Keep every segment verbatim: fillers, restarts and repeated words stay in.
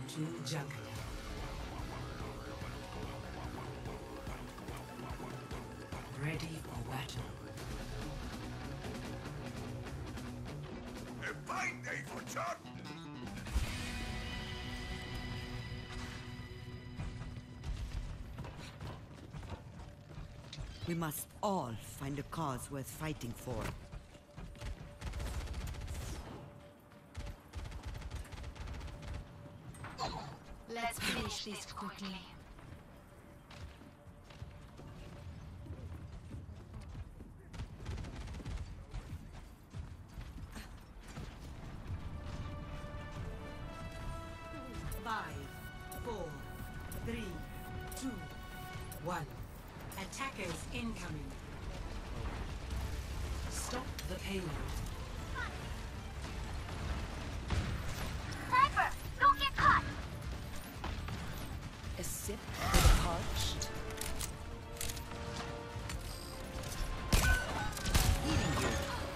to jungle. Ready for battle. A fine day for Chuck! We must all find a cause worth fighting for. Let's finish this quickly. Five, four, three, two, one. Attackers incoming. Stop the payload. Sniper, don't get caught! A sip for the parched. Healing you.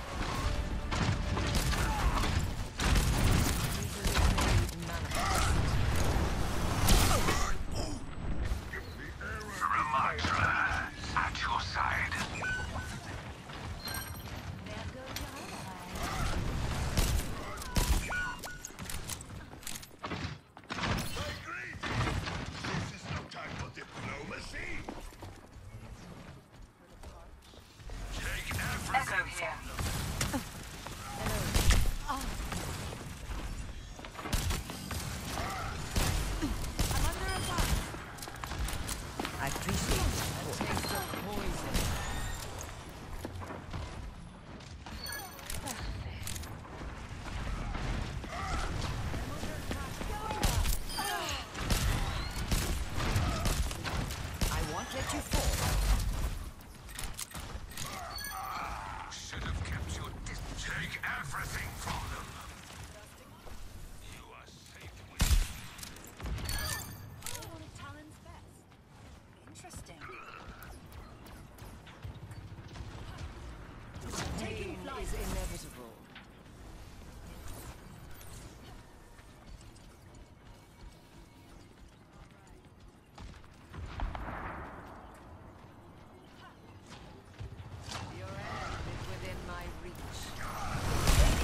Ramattra, at your side. There goes your I agree! This is no time for diplomacy! Take everything from them! I appreciate it. A taste of poison. I won't let you fall. Should have kept your distance. Take everything from them! You are safe with me. one of Talon's best. Interesting. Taking flight is inevitable. Your end is within my reach.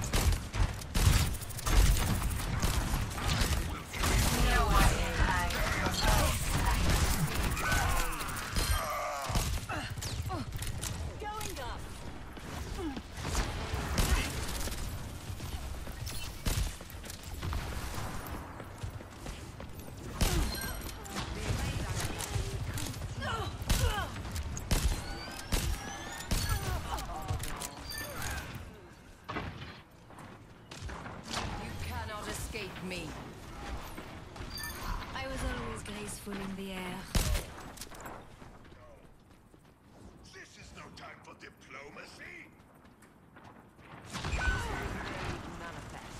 No one can hide. Going up. You cannot escape me. I was always graceful in the air. This is no time for diplomacy! Manifest.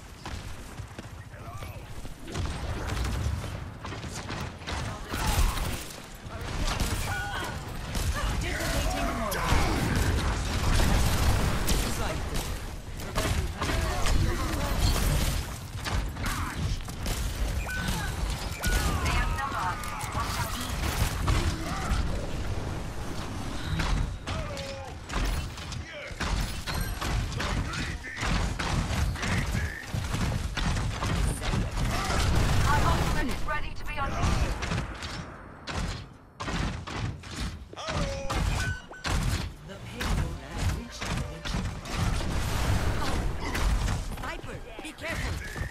Our ultimate is ready to be unleashed. The payload has reached the Sniper, be careful.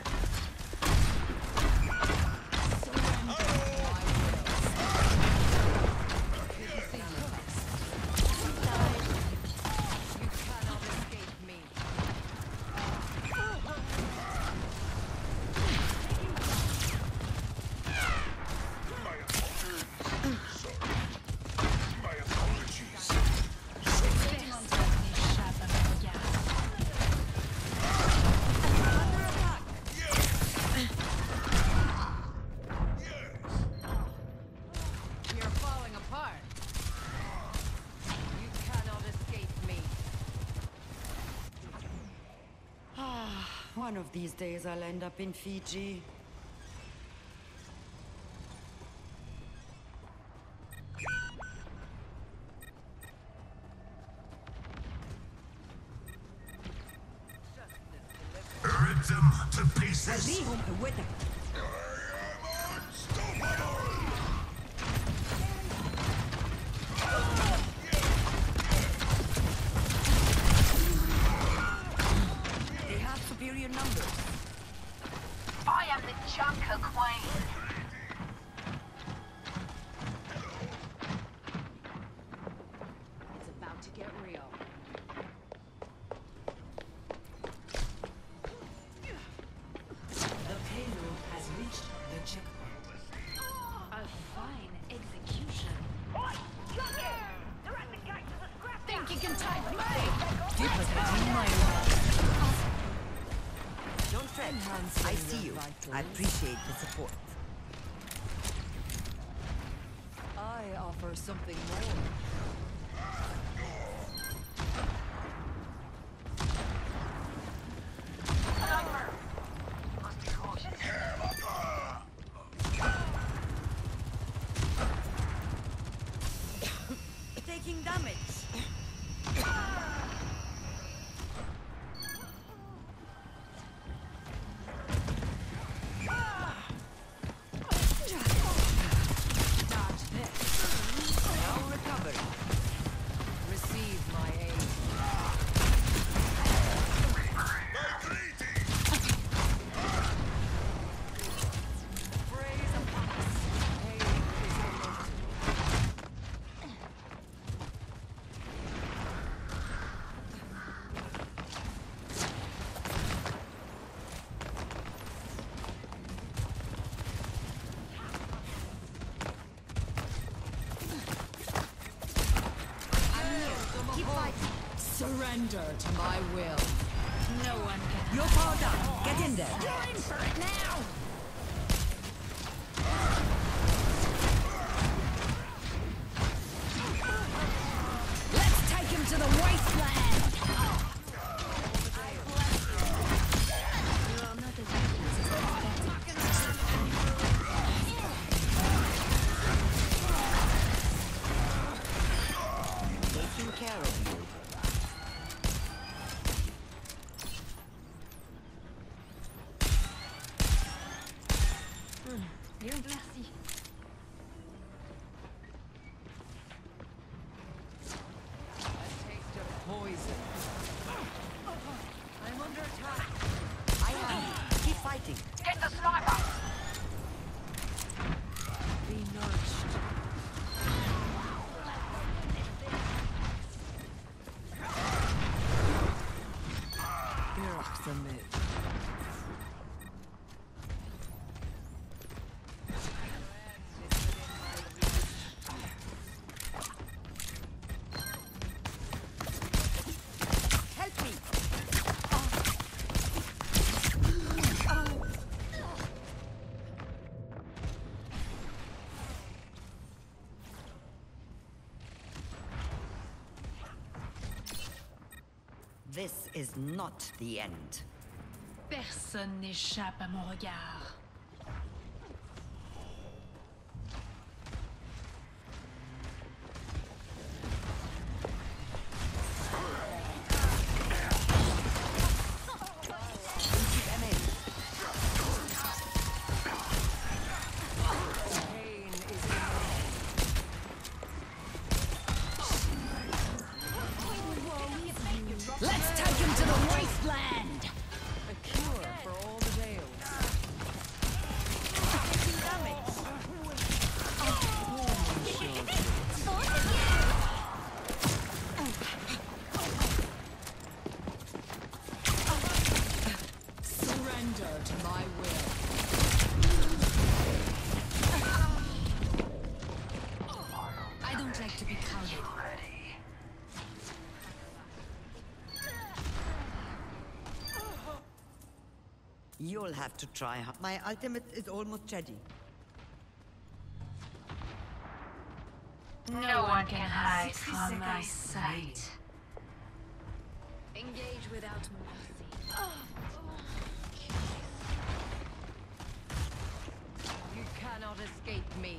You cannot escape me. My apologies. Sorry. My apologies. Sitting on top of this shot of the gas. Yes! We are falling apart. You cannot escape me. Ah, one of these days I'll end up in Fiji. Sie with it. They have superior numbers. I am the Junker Queen. It's about to get real. The payload has reached the checkpoint. A fine execution. Think you can type me? Keep us between my Don't fret. I see you. I appreciate the support. I offer something more. Taking damage. Dodge this. Now recovery. Receive my aid. Praise upon us. Pain is immortal. Keep fighting. Surrender to my will. No one can. You're powered up. Get in there. Time for it now. Let's take him to the wasteland. You are not as useless as I expected. Taking care of you. Merci. A taste of poison. I'm under attack. I have you. Keep fighting. Get the sniper. Be nourished. Iraqsamid. Help me. This is not the end. Personne n'échappe à mon regard. Keep them in. Pain is immortal. Let's take him to the wasteland. A cure for all the tales. Taking damage. Surrender to my will. I don't like to be crowded. You'll have to try. h- My ultimate is almost ready. No one can hide from my sight. Engage without mercy. You cannot escape me.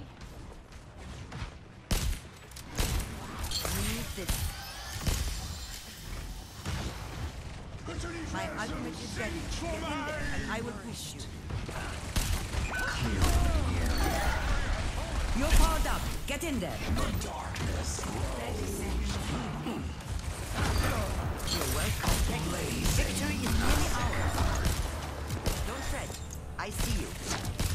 Need this. My ultimate is ready. Get in there, and I will push you. You're powered up. Get in there. You're welcome. Victory is nearly ours. Don't fret. I see you.